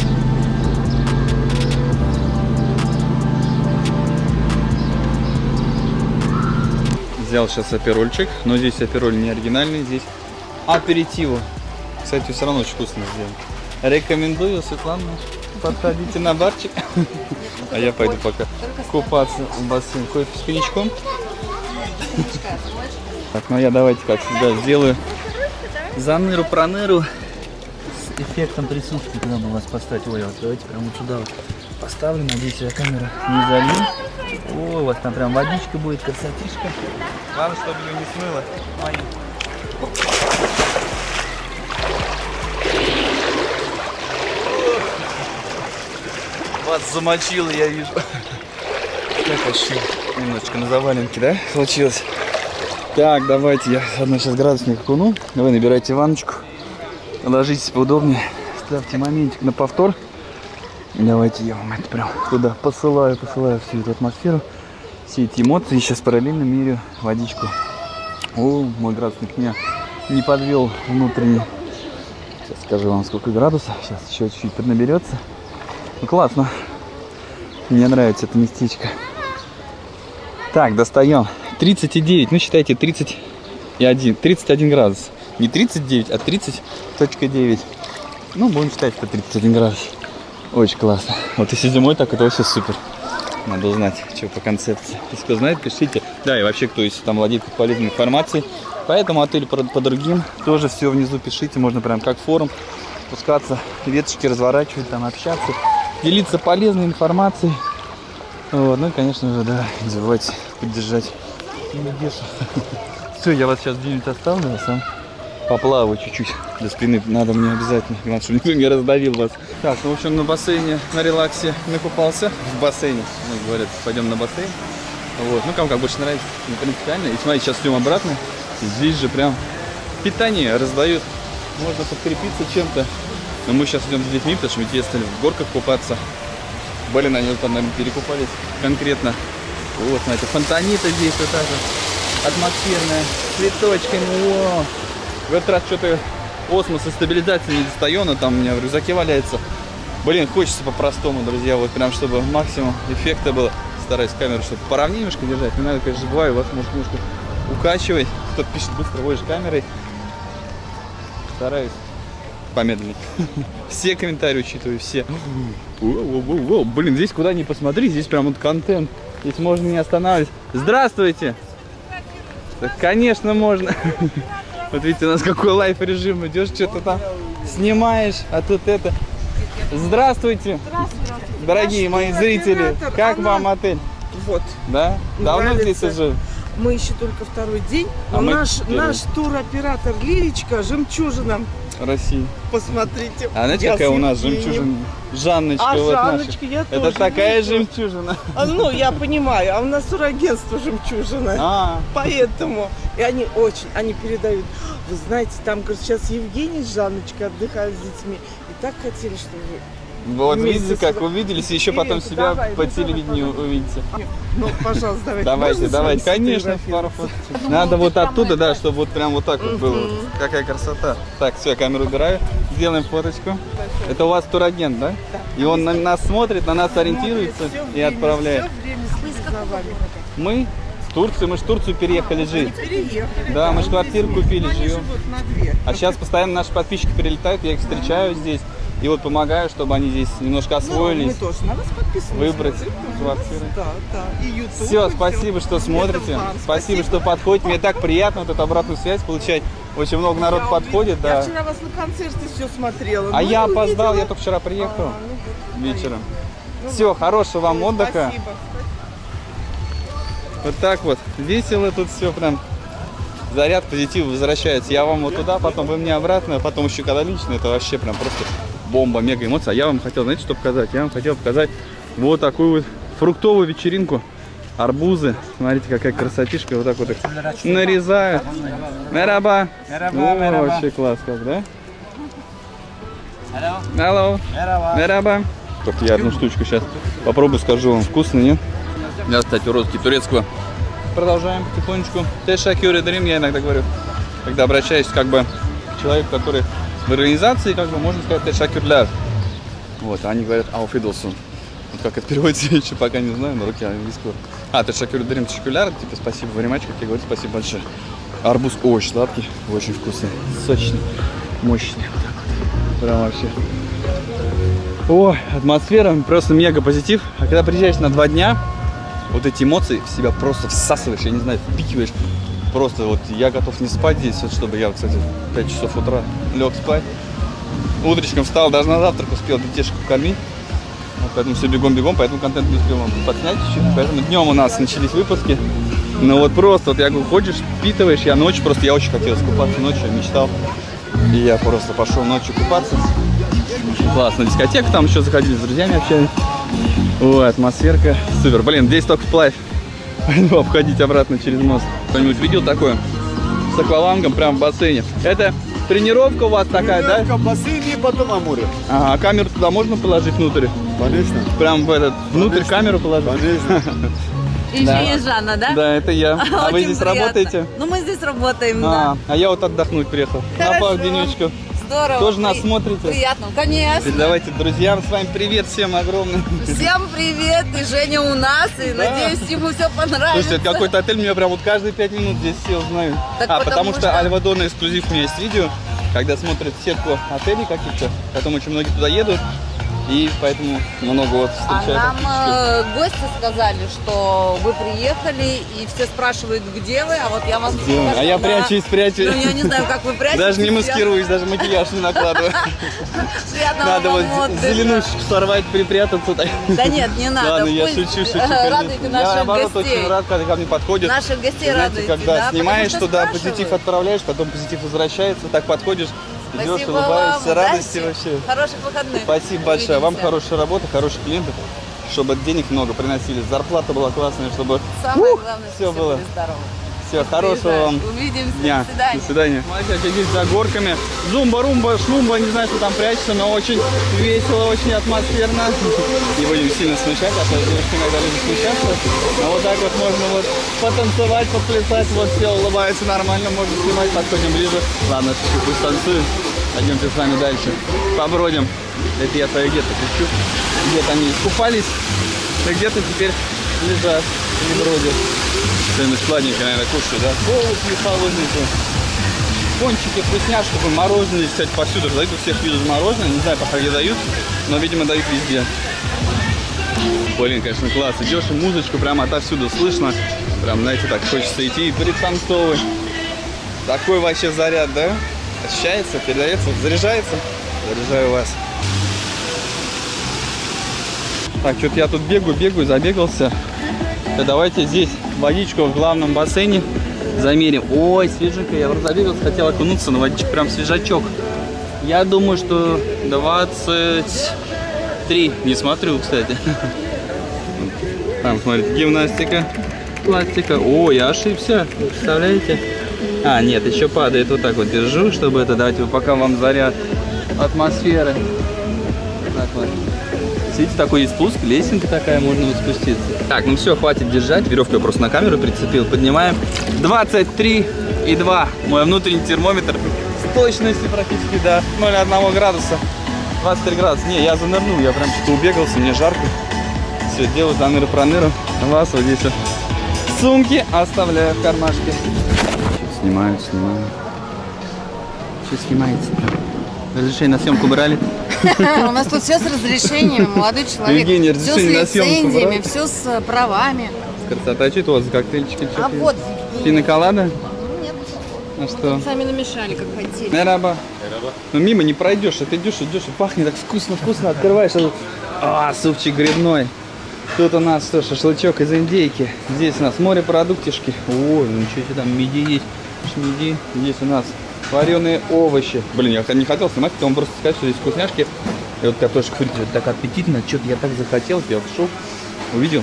Взял сейчас аперольчик, но здесь апероль не оригинальный, здесь аперитиво. Кстати, все равно очень вкусно сделано. Рекомендую, Светлана, подходите на барчик. А я пойду пока купаться в бассейн. Кофе с коньячком. Так, ну я давайте, как всегда, сделаю заныру-проныру с эффектом присутствия. Куда бы вас поставить? Ой, вот давайте прямо вот сюда вот поставлю. Надеюсь, я камера не залью. О, у вас там прям водичка будет, красотишка. Главное, чтобы ее не смыло. Вас замочило, я вижу. Так, вообще немножечко на заваленке, да, случилось? Так, давайте я одна сейчас градусник окуну. Вы набирайте ванночку. Ложитесь поудобнее. Ставьте моментик на повтор. Давайте я вам это прям туда посылаю, посылаю всю эту атмосферу, все эти эмоции. Сейчас параллельно меряю водичку. О, мой градусник меня не подвел внутренний. Сейчас скажу вам, сколько градусов. Сейчас еще чуть-чуть поднаберется. Ну, классно. Мне нравится это местечко. Так, достаем. тридцать девять, ну считайте, тридцать один, тридцать один градус. Не тридцать девять, а тридцать девять. Ну, будем считать, что тридцать один градус. Очень классно. Вот если зимой так, это вообще супер. Надо узнать, что по концепции. Если кто знает, пишите. Да, и вообще, кто если там владеет полезной информацией. Поэтому отель по, по другим тоже все внизу пишите. Можно прям как форум спускаться, веточки разворачивать, там общаться, делиться полезной информацией. Вот. Ну и, конечно же, да, не забывайте поддержать Медешу. Все, я вас сейчас где-нибудь оставлю, я сам поплаваю чуть-чуть до спины. Надо мне обязательно, главное, чтобы никто не раздавил вас. Так, ну, в общем, на бассейне, на релаксе накупался. В бассейне, ну, говорят, пойдем на бассейн. Вот, ну, кому как больше нравится, не принципиально. И смотрите, сейчас идем обратно. И здесь же прям питание раздают. Можно подкрепиться чем-то. Но мы сейчас идем с детьми, потому что мы ездили в горках купаться. Блин, они вот там, наверное, перекупались конкретно. Вот, смотрите, фонтанита здесь вот так вот. Атмосферная, цветочками. О! В этот раз что-то осмос и стабилизация не достаю, но там у меня в рюкзаке валяется. Блин, хочется по-простому, друзья, вот прям, чтобы максимум эффекта было. Стараюсь камеру, чтобы поровнее немножко держать. Не надо, конечно, забываю, вас может немножко укачивать. Кто-то пишет быстро, водишь камерой. Стараюсь помедленнее. Все комментарии учитываю, все. Воу-воу-воу-воу. Блин, здесь куда ни посмотри, здесь прям вот контент. Здесь можно не останавливаться. Здравствуйте! Да, конечно, можно. Вот видите, у нас какой лайф-режим. Идешь, что-то там снимаешь, а тут это. Здравствуйте! Здравствуйте. Дорогие мои зрители, как она... вам отель? Вот. Да? Давно Нравится. здесь уже? Мы еще только второй день, А но мы наш, первый. наш туроператор Лилечка, жемчужина, России. посмотрите. А знаете, Я какая с у нас Евгением. жемчужина? Жанночка. А вот Жанночка, наша. я Это тоже такая вижу. жемчужина. А, ну, я понимаю, а у нас турагентство жемчужина. А, Поэтому, и они очень, они передают. Вы знаете, там, говорят, сейчас Евгений с Жанночкой отдыхают с детьми. И так хотели, чтобы вы... вот Вместе видите, с- как увиделись, и еще потом Иринка, себя давай, по ну, давай, телевидению давай. увидите. Ну, пожалуйста, давайте. Давайте, Можно с давайте, вами конечно, сфотографировать? пару фото. Надо вот оттуда, да, чтобы вот прям вот так вот было. Какая красота. Так, все, я камеру убираю, сделаем фоточку. Это у вас турагент, да? И он на нас смотрит, на нас ориентируется Всё и время, отправляет. всё время следит за вами. Мы с Турции, мы же в Турцию переехали жить. Переехали. Да, мы же квартиру купили, Они живем. живут на две. А сейчас постоянно наши подписчики прилетают, я их встречаю здесь. И вот помогаю, чтобы они здесь немножко Ну, освоились, мы тоже на вас подписываемся. выбрать Вы тоже. квартиры. Да, да. И YouTube. Все, и спасибо, всё. что смотрите. Это вам Спасибо, что подходите. Мне так приятно вот эту обратную связь получать. Очень много народ Я подходит, увидела- Я да. вчера вас на концерте все смотрела. А ну, я увидела. опоздал, я только вчера приехал А, ну, вечером. ну, Все, хорошего вам отдыха. Спасибо. Вот так вот. Весело тут все прям. Заряд позитива возвращается. Я вам вот туда, потом вы мне обратно, а потом еще когда лично. Это вообще прям просто бомба, мега эмоция. А я вам хотел, знаете, что показать? Я вам хотел показать вот такую вот фруктовую вечеринку. Арбузы. Смотрите, какая красотишка. Вот так вот их нарезают. Мераба. О, вообще класс как, да? Hello. Мераба. Только я одну штучку сейчас попробую, скажу вам, вкусно, нет? Я, кстати, уродский турецкого. Продолжаем потихонечку. Тешакюр дрим, я иногда говорю, когда обращаюсь как бы к человеку, который в организации, как бы можно сказать тешакюрляр. Вот, а они говорят ауфидолсун. Вот как это переводится, я еще пока не знаю, на руке английского. А, тешакюр дрим, тешакюрляр, типа спасибо very much, как я говорю, спасибо большое. Арбуз очень сладкий, очень вкусный, сочный, мощный. Вот так вот. Прям вообще. О, атмосфера, просто мега позитив. А когда приезжаешь на два дня, вот эти эмоции в себя просто всасываешь, я не знаю, впихиваешь. Просто вот я готов не спать здесь, вот, чтобы я, кстати, в пять часов утра лег спать. Утречком встал, даже на завтрак успел детишек покормить. Вот, поэтому все бегом-бегом, поэтому контент не успел вам подснять чуть-чуть. Поэтому днем у нас начались выпуски. Ну вот просто, вот я говорю, ходишь, впитываешь. Я ночью просто, я очень хотел искупаться ночью, я мечтал. И я просто пошел ночью купаться. Классно, дискотека, там еще заходили с друзьями, общались. Ой, атмосферка супер. Блин, здесь только вплавь. Пойду обходить обратно через мост. Кто-нибудь видел такое? С аквалангом прям в бассейне. Это тренировка у вас такая, да? Тренировка в бассейне и потом на море. Ага, а камеру туда можно положить внутрь? Конечно. Прям в этот, внутрь Конечно. камеру положить? Конечно. И Да. еще есть Жанна, да? Да, это я. А вы Очень здесь приятно. работаете? Ну, мы здесь работаем, да. А, а я вот отдохнуть приехал. На пару денечков. Здорово. Тоже нас При- смотрите? Приятно, конечно. Передавайте друзьям с вами привет всем огромный. Всем привет, и Женя у нас, и Да. надеюсь, ему все понравится. Слушайте, это какой-то отель, меня прям вот каждые пять минут здесь сел, знаю. Так а, потому потому что, что- Альвадона эксклюзив у меня есть видео, когда смотрят сетку отелей каких-то, потом очень многие туда едут, и поэтому много вот А встречают. нам практически. э, гости сказали, что вы приехали, и все спрашивают, где вы, а вот я вам Где вы? А я прячусь, прячусь. Ну, я не знаю, как вы прячетесь. Даже не маскируюсь, даже макияж не накладываю. Приятного Надо вот вам отдыха. зеленушечку сорвать, припрятаться. Да нет, не надо. Ладно, я Пусть, шучу, шучу. э, конечно. Радуйте Я, наших наоборот, гостей. очень рад, когда ко мне подходят. Наших гостей Знаете, радуйте, когда да, снимаешь потому что туда, спрашивают. позитив отправляешь, потом позитив возвращается, так подходишь, идешь, Спасибо улыбаешься, вам, радости удачи, вообще. Хороших выходных. Спасибо большое. Вам Увидимся. хорошая работа, хороших клиентов, чтобы денег много приносили, зарплата была классная, чтобы Самое ух, главное, все что все было. были здоровы. Все, хорошего вам Увидимся. дня. До свидания. До свидания. Смотрите, я здесь за горками. Зумба-румба, шлумба, не знаю, что там прячется, но очень весело, очень атмосферно. Не будем сильно смущать, а то девушки иногда любят смущаться. Но вот так вот можно вот потанцевать, поплясать, вот все улыбаются нормально, можно снимать, подходим ближе. Ладно, чуть-чуть пусть танцуем. Пойдемте с вами дальше. Побродим. Это я свое где-то кричу. Где-то они искупались, а где-то теперь лежат и бродят. Что-нибудь сладенькое, наверное, кушаю, да? Колотки холодненькие. Пончики, вкусняшки, мороженое. Кстати, повсюду дают, у всех видов мороженое. Не знаю, пока где дают, но, видимо, дают везде. Блин, конечно, класс. Идешь и музычку прямо отовсюду слышно. Прям, знаете, так хочется идти и пританцовывать. Такой вообще заряд, да? Ощущается, передается, заряжается. Заряжаю вас. Так, что-то я тут бегаю, бегаю, забегался. Да давайте здесь водичку в главном бассейне замерим. Ой, свеженько, я забегался, хотел окунуться, но водичка прям свежачок. Я думаю, что двадцать три. Не смотрю, кстати. Там, смотрите, гимнастика, пластика. О, я ошибся, представляете? А, нет, еще падает. Вот так вот держу, чтобы это дать пока вам заряд атмосферы. Так вот. Видите, такой есть спуск, лесенка такая, можно вот спуститься. Так, ну все, хватит держать. Веревку я просто на камеру прицепил. Поднимаем. двадцать три и два. Мой внутренний термометр с точностью практически до ноль целых одного градуса. двадцать три градуса. Не, я занырнул, я прям что-то убегался, мне жарко. Все, делаю заныры-проныры. Вас вот здесь вот сумки оставляю в кармашке. Снимают, снимают. Что снимается? Разрешение на съемку брали? У нас тут все с разрешением, молодой человек. Евгений, Все с разрешение на съемку, лицензиями, брат? все с правами. Красота. А что это у вас за коктейльчики? А вот, Пиноколада? А что? сами намешали, как хотели. Мераба. Ну мимо не пройдешь, а ты идешь, идешь, и пахнет так вкусно-вкусно, открываешь, а тут, а, супчик грибной. Тут у нас что, шашлычок из индейки. Здесь у нас морепродуктишки. Ой, ну ничего себе, там миди есть, шмиди. Здесь у нас вареные овощи. Блин, я не хотел снимать, потом просто сказать, что здесь вкусняшки. И вот картошка фри, так аппетитно, что-то я так захотел, я в шок. Увидел?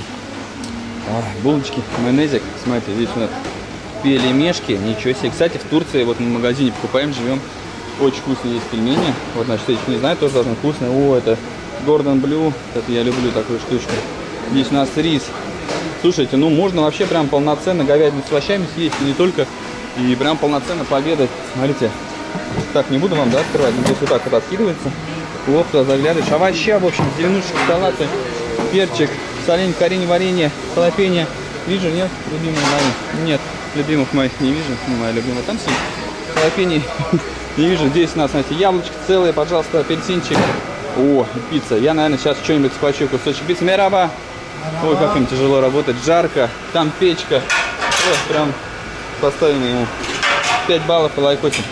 А, булочки, майонезик. Смотрите, здесь у нас пельмешки, ничего себе. Кстати, в Турции вот мы в магазине покупаем, живем. Очень вкусные есть пельмени. Вот, значит, если не знаю, тоже должны вкусные. О, это Гордон Блю. Это я люблю такую штучку. Здесь у нас рис. Слушайте, ну можно вообще прям полноценно говядину с овощами съесть, и не только. И прям полноценно пообедать. Смотрите. Так, не буду вам, да, открывать. Здесь вот так вот откидывается. Лоб туда заглядываешь. Овоща, в общем, зеленушек, салаты, перчик, соленье, корень, варенье, халапеньо. Вижу, нет? Любимые мои. Нет, любимых моих не вижу. Ну, моя любимая там сидит. Халапеньо не вижу. Здесь у нас, знаете, яблочко целое, пожалуйста, апельсинчик. О, пицца. Я, наверное, сейчас что-нибудь схвачу, кусочек пиццы. Мераба. Ой, как им тяжело работать. Жарко. Там печка. Ой, прям поставим ему пять баллов и лайкосик.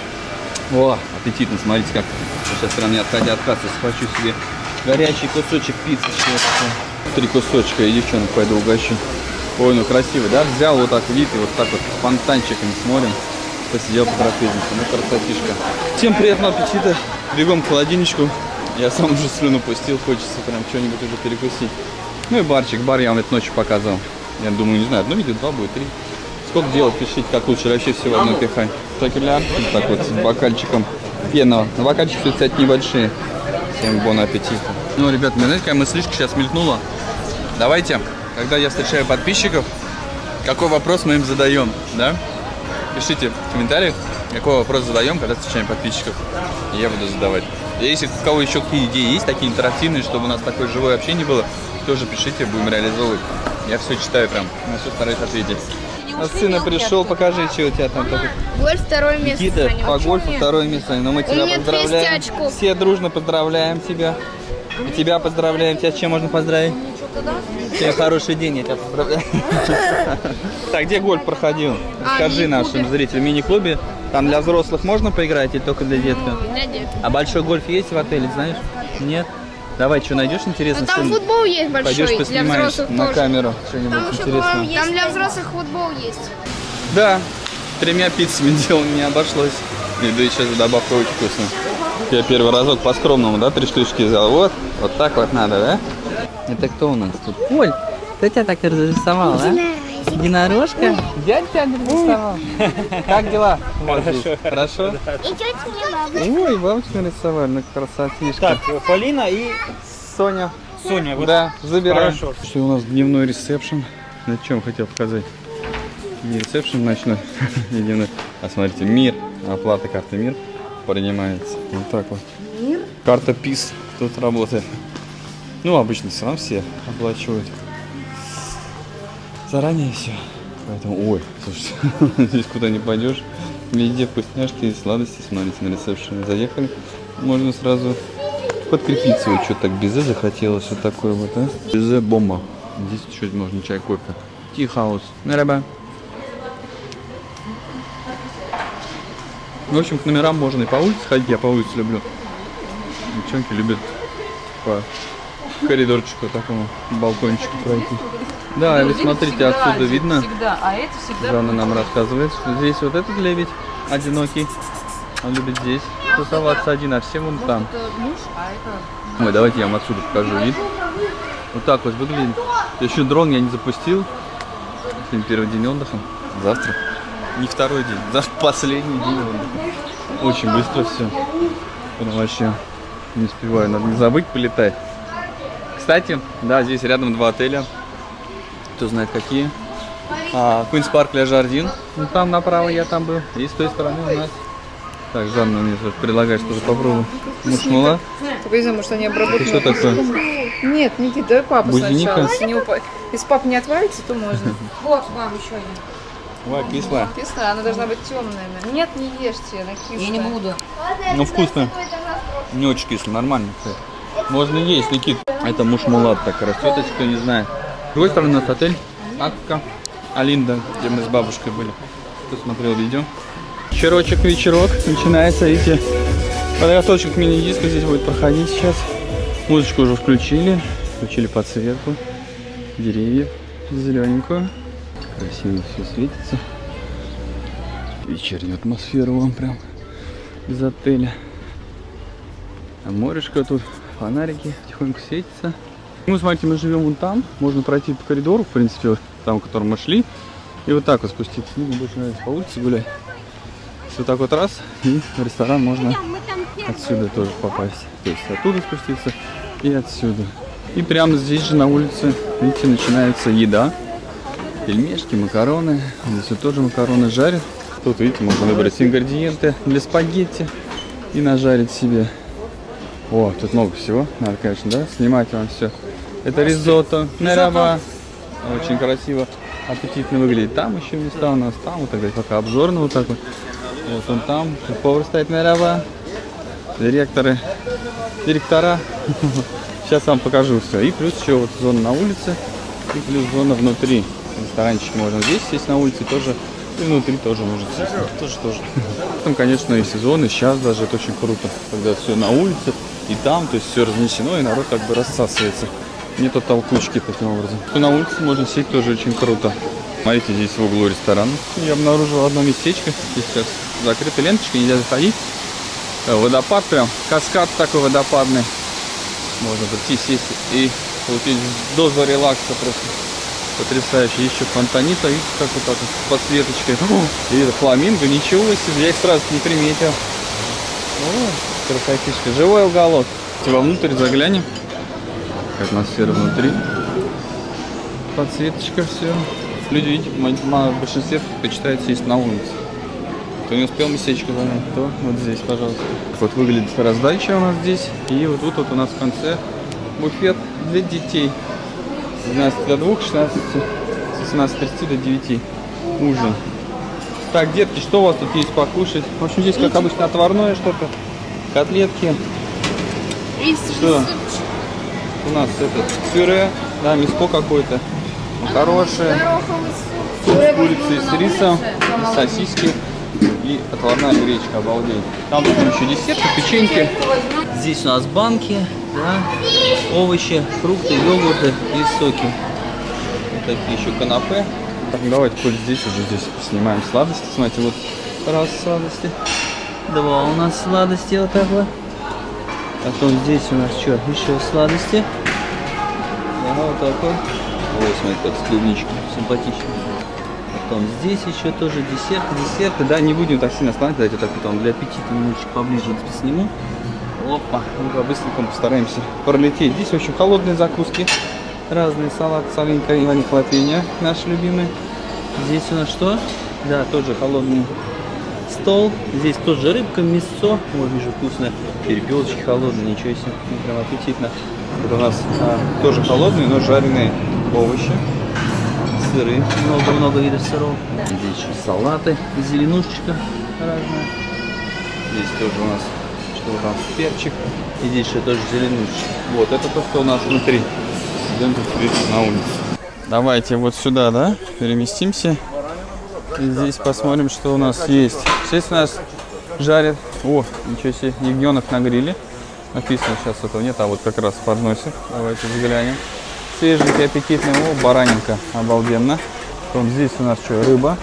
О, аппетитно. Смотрите, как. Сейчас прям не отходя от кассы схвачу себе горячий кусочек пиццы. Три кусочка. И девчонок пойду угощу. Ой, ну красиво, да? Взял вот так вид и вот так вот с фонтанчиками смотрим. Посидел по трапезнице. Ну, красотишка. Всем приятного аппетита. Бегом к холодильничку. Я сам уже слюну пустил. Хочется прям что-нибудь уже перекусить. Ну и барчик. Бар я вам эту ночью показывал. Я думаю, не знаю, одно видео, два будет, три. Сколько делать, пишите, как лучше. Вообще все в одну пихай. Так, вот так вот с бокальчиком пенного. На бокальчики, кстати, небольшие. Всем бон аппетита. Ну, ребят, мне знаете, какая мыслишка сейчас мелькнула? Давайте, когда я встречаю подписчиков, какой вопрос мы им задаем, да? Пишите в комментариях, какой вопрос задаем, когда встречаем подписчиков. И я буду задавать. И если у кого еще какие идеи есть, такие интерактивные, чтобы у нас такое живое общение было, тоже пишите, будем реализовывать. Я все читаю прям, на все стараюсь ответить. А сына пришел, покажи, что у тебя там. Гольф второе место. Никита, по гольфу второе место. Но мы тебя поздравляем. Все дружно поздравляем тебя. И тебя поздравляем. Тебя с чем можно поздравить? Тебе хороший день, я тебя поздравляю. Так, где гольф проходил? Скажи нашим зрителям. В мини-клубе. Там для взрослых можно поиграть или только для деток? Для деток. А большой гольф есть в отеле, знаешь? Нет? Давай, что найдешь интересно? Там футбол есть большой. Пойдешь для поснимаешь взрослых на тоже. камеру что-нибудь интересное. Там для взрослых футбол есть. Да, тремя пиццами дело не обошлось. И да еще за добавку очень вкусно. Я первый разок по-скромному, да, три штучки взял. Вот, вот так вот надо, да? Это кто у нас тут? Оль, кто тебя так разрисовал, а? Единорожка? Дядя тебя нарисовал? Как дела? Хорошо. Хорошо? Ой, бабочку нарисовали, ну красотишка. Так, Полина и Соня. Соня. Вот. Да, забираем. Хорошо. Что у нас дневной ресепшн? На чем хотел показать? Не ресепшн ночной. А смотрите, мир. Оплата карты мир принимается. Вот так вот. Мир? Карта ПИС тут работает. Ну, обычно сам все оплачивают. Заранее все. Поэтому, ой, слушайте, здесь куда не пойдешь. Везде вкусняшки и сладости. Смотрите, на ресепшн заехали. Можно сразу подкрепиться. Вот что так безе захотелось. Вот такое вот, а? Безе бомба. Здесь чуть можно чай, кофе. Ти-хаус. Мераба. В общем, к номерам можно и по улице ходить. Я по улице люблю. Девчонки любят по коридорчику такому, балкончику пройти. Да, вы смотрите, отсюда видно. Всегда, а это всегда. Жанна нам рассказывает, что здесь вот этот лебедь одинокий. Он любит здесь тусоваться один, а все вон там. Ой, давайте я вам отсюда покажу вид. Вот так вот выглядит. Еще дрон я не запустил. Сегодня первый день отдыха. Завтра. Не второй день, завтра последний день отдыха. Очень быстро все. Прям вообще не успеваю. Надо не забыть полетать. Кстати, да, здесь рядом два отеля. Кто знает какие. А, Куинс Парк Ля Жардин. Ну, там направо я там был. И с той стороны у нас. Так, Жанна мне предлагает что-то попробовать. Мушмула. Только не знаю, может они обработаны. Что такое? Нет, Никита, давай папу Бузиника? сначала. Если, не уп... Если папа не отвалится, то можно. Вот вам еще один. Ой, кислая. Кислая, она должна быть темная. Нет, не ешьте, она кислая. Я не буду. Ну, вкусно. Не очень кисло, нормально, кстати. Можно есть, Никит. Это мушмулат так растет, если кто не знает. С другой стороны у нас отель Акка, Алинда, где мы с бабушкой были. Кто смотрел видео. Вечерочек, вечерок. Начинается, видите, подготовка к мини-диску здесь будет проходить сейчас. Музычку уже включили. Включили подсветку. Деревьев зелененькую. Красиво все светится. Вечернюю атмосферу вам прям из отеля. А морешко тут, фонарики тихонько светятся. Ну, смотрите, мы живем вон там. Можно пройти по коридору, в принципе, вот там, в котором мы шли. И вот так вот спуститься. Мне больше нравится по улице гулять. Вот так вот раз. И в ресторан можно отсюда тоже попасть. То есть оттуда спуститься и отсюда. И прямо здесь же на улице, видите, начинается еда. Пельмешки, макароны. Здесь вот тоже макароны жарят. Тут, видите, можно выбрать ингредиенты для спагетти и нажарить себе. О, тут много всего. Надо, конечно, да, снимать вам все. Это ризотто, мераба. Очень красиво, аппетитно выглядит. Там еще места у нас, там вот так, пока обзорно вот так вот. Вот он там, тут повар стоит, мераба. Директоры, директора. Сейчас вам покажу все. И плюс еще вот зона на улице, и плюс зона внутри. Ресторанчик можно здесь сесть на улице тоже. И внутри тоже может сесть. Тоже, тоже. Там, конечно, и сезон, и сейчас даже это очень круто. Когда все на улице, и там, то есть все разнесено, и народ как бы рассасывается. Нету толкучки таким образом. На улице можно сесть тоже очень круто. Смотрите, здесь в углу ресторан. Я обнаружил одно местечко. Здесь сейчас закрыта ленточка, нельзя заходить. Водопад прям, каскад такой водопадный. Можно прийти, сесть и получить дозу релакса просто. Потрясающе. Еще фонтанита, видите, как вот так вот, с подсветочкой. И это фламинго, ничего себе, я их сразу не приметил. О, красотища. Живой уголок. Вовнутрь заглянем. Атмосфера внутри. Подсветочка, все. Люди, видите, в большинстве предпочитают сесть на улице. Кто не успел местечко занять, то вот здесь, пожалуйста. Вот выглядит раздача у нас здесь. И вот тут вот у нас в конце буфет для детей. С двенадцати до двух, шестнадцати, с восемнадцати тридцати до девяти. Ужин. Так, детки, что у вас тут есть покушать? В общем, здесь, как обычно, отварное что-то. Котлетки. Что? У нас это пюре, да, мяско какое-то. Хорошее. Суп с курицей, с рисом, сосиски и отварная гречка, обалдеть. Там тут еще десерты, печеньки. Здесь у нас банки, да, овощи, фрукты, йогурты и соки. Вот такие еще канапе. Так, давайте хоть здесь уже здесь снимаем сладости. Смотрите, вот раз сладости, два у нас сладости вот так вот. Потом здесь у нас что, еще сладости. Да, вот так вот. Ой, смотрите, как с клубничкой, симпатично. Потом здесь еще тоже десерты, десерты. Да, не будем так сильно останавливать, давайте так потом для аппетита немножечко поближе сниму. Опа, ну-ка быстренько постараемся пролететь. Здесь очень холодные закуски. Разные салаты, соленька и вареные халапеньо, наши любимые. Здесь у нас что? Да, тоже холодный стол. Здесь тоже рыбка, мясо. Ой, вижу, вкусно. Перепелочки холодные, ничего себе, прям аппетитно. Это у нас а, тоже холодные, но жареные овощи. Сыры, много-много видов сыров. Здесь еще салаты, зеленушечка разная. Здесь тоже у нас что там, перчик. И здесь еще тоже зеленушечка. Вот, это то, что у нас внутри. Идем на улицу. Давайте вот сюда, да, переместимся. И здесь посмотрим, что у нас есть. Здесь у нас жарят. О, ничего себе, ягненок на гриле. Написано, сейчас этого нет, а вот как раз подносит. Давайте взглянем. Свеженький, аппетитный. О, баранинка, обалденно. Потом здесь у нас что, рыба.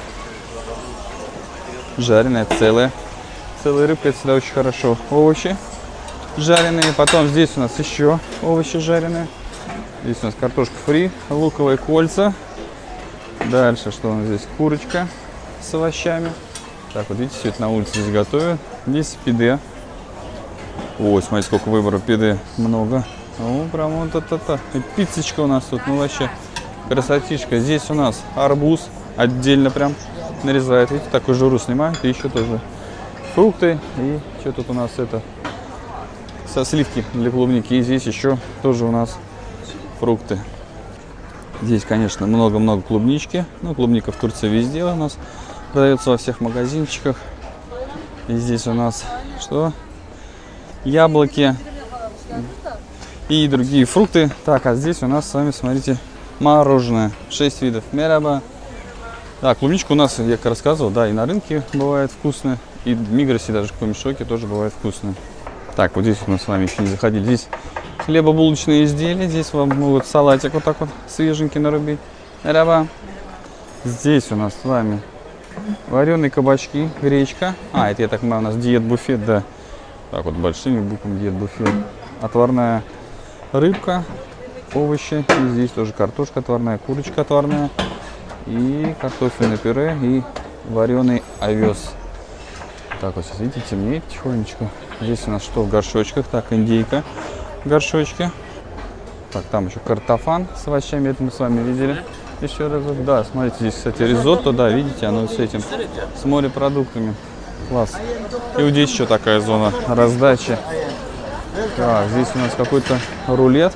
Жареная, целая. Целая рыбка, это всегда очень хорошо. Овощи жареные. Потом здесь у нас еще овощи жареные. Здесь у нас картошка фри, луковые кольца. Дальше что у нас здесь? Курочка с овощами. Так, вот видите, все это на улице здесь готовят. Здесь пиде. Ой, смотрите, сколько выбора пиде. Много. О, прям вот это-то. И пиццечка у нас тут, ну вообще красотишка. Здесь у нас арбуз отдельно прям нарезает. Видите, такую жиру снимают. И еще тоже фрукты. И что тут у нас это? Со сливки для клубники. И здесь еще тоже у нас фрукты. Здесь, конечно, много-много клубнички. Ну, клубника в Турции везде у нас продается во всех магазинчиках. И здесь у нас что? яблоки и другие фрукты. Так, а здесь у нас с вами, смотрите, мороженое. шесть видов. Мераба. Да, клубничка у нас, я как рассказывал, да, и на рынке бывает вкусная, и в Мигросе даже в Комишоке тоже бывает вкусная. Так, вот здесь мы с вами еще не заходили. Здесь хлебобулочные изделия. Здесь вам могут салатик вот так вот свеженький нарубить. Мераба. Здесь у нас с вами вареные кабачки, гречка. А, это, я так понимаю, у нас диет-буфет, да. Так вот, большими буквами диет-буфет. Отварная рыбка, овощи. И здесь тоже картошка отварная, курочка отварная. И картофельное пюре, и вареный овес. Так вот, сейчас видите, темнеет потихонечку. Здесь у нас что в горшочках? Так, индейка в горшочке. Так, там еще картофан с овощами, это мы с вами видели. Еще разок. Да, смотрите, здесь, кстати, ризотто, да, видите, оно с этим, с морепродуктами. Класс. И вот здесь еще такая зона раздачи. Так, здесь у нас какой-то рулет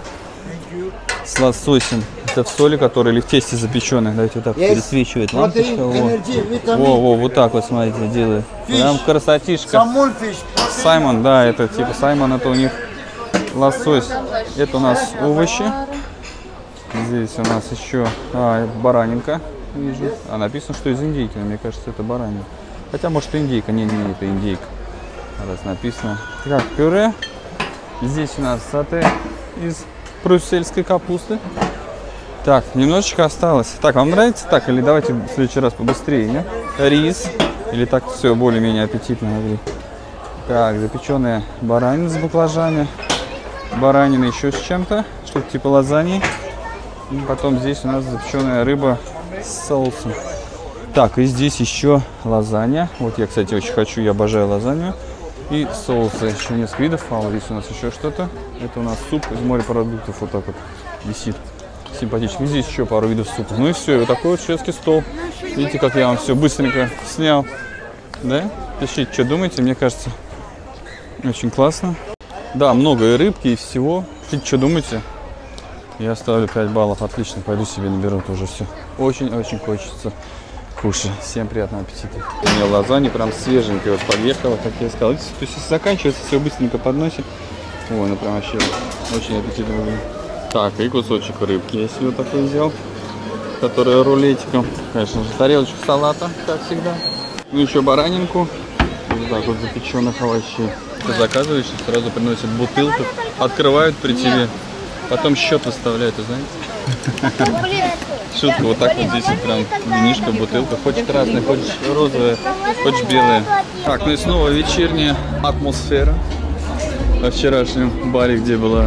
с лососем. Это в соли, который или в тесте запеченный. Давайте вот так пересвечивает лампочка. Во. во, во, вот так вот, смотрите, делает. Прям красотишка. Саймон, да, это типа Саймон, это у них лосось. Это у нас овощи. Здесь у нас еще а, баранинка, вижу. А написано, что из индейки, но мне кажется, это баранина. Хотя, может, индейка. Не, не, это индейка. Раз написано. Так, пюре. Здесь у нас сате из брюссельской капусты. Так, немножечко осталось. Так, вам нравится так? Или давайте в следующий раз побыстрее, не? Рис. Или так все более-менее аппетитно. Так, запеченная баранина с баклажанами. Баранина еще с чем-то. Что-то типа лазаньи. И потом здесь у нас запеченная рыба с соусом. Так, и здесь еще лазанья. Вот я, кстати, очень хочу, я обожаю лазанью. И соусы. Еще несколько видов. А вот здесь у нас еще что-то. Это у нас суп из морепродуктов. Вот так вот висит. Симпатично. И здесь еще пару видов супа. Ну и все. И вот такой вот шведский стол. Видите, как я вам все быстренько снял. Да? Пишите, что думаете. Мне кажется, очень классно. Да, много и рыбки, и всего. Пишите, что думаете. Я ставлю пять баллов. Отлично. Пойду себе наберу тоже все. Очень-очень хочется кушать. Всем приятного аппетита. У меня лазанья прям свеженькая. Вот подъехала, как я сказал. То есть, если заканчивается, все быстренько подносит. Ой, ну прям вообще очень аппетитно выглядит. Так, и кусочек рыбки я себе вот такой взял. Которая рулетиком. Конечно же, тарелочку салата, как всегда. Ну, еще баранинку. Вот так вот запеченных овощей. Ты заказываешь, сразу приносят бутылку. Открывают при тебе. Потом счет выставляют, вы знаете? Шутка, вот так вот здесь вот прям винишко, бутылка. Хочешь красная, хочешь розовая, хочешь белая. Так, ну и снова вечерняя атмосфера. Во вчерашнем баре, где была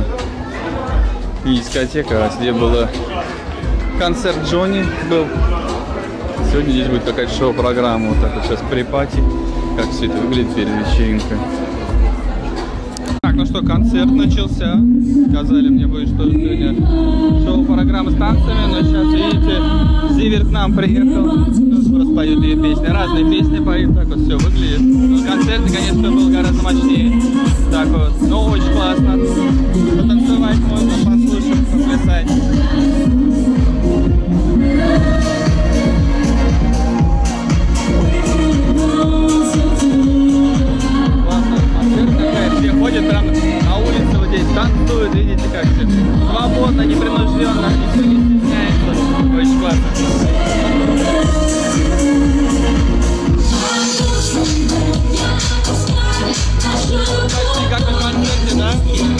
не дискотека, а где был концерт Джонни был. Сегодня здесь будет какая-то шоу-программа. Вот так вот сейчас при пати. Как все это выглядит перед вечеринкой. Так, ну что, концерт начался. Сказали мне будет, что сегодня шоу-программа с танцами. Но сейчас, видите, Зиверт к нам приехал. Просто поют две песни. Разные песни поют. Так вот все выглядит. Но концерт, конечно, был гораздо мощнее. Так вот, но очень классно. Потанцевать можно, послушать, поплясать. Все ходят прям на улице вот здесь, танцуют, видите, как все свободно, непринужденно, никто не стесняется, очень классно. Почти как на концерте, да?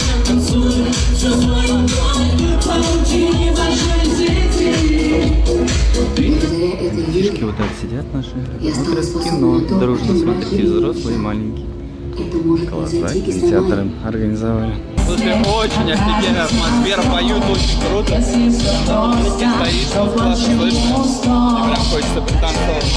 Детишки вот так сидят наши, смотрят кино, дружно смотрят, и взрослые, и маленькие. Класс, да? Кинотеатры организовали. Слушай, очень офигенная атмосфера, поют очень круто. Стоишь, классно слышно, и прям хочется пританцовать.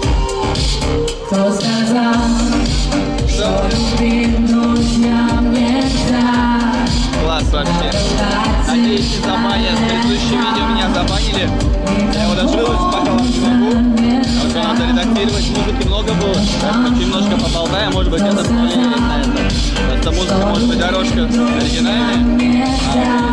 Класс вообще. Надеюсь, не забанят. Предыдущее видео меня забанили. Я его даже выложить пока вам не могу. Потому что надо редактировать, музыки много было. Чуть немножко поболтаем, может быть, это повлияет на это. Просто музыка, может быть, дорожка оригинальная.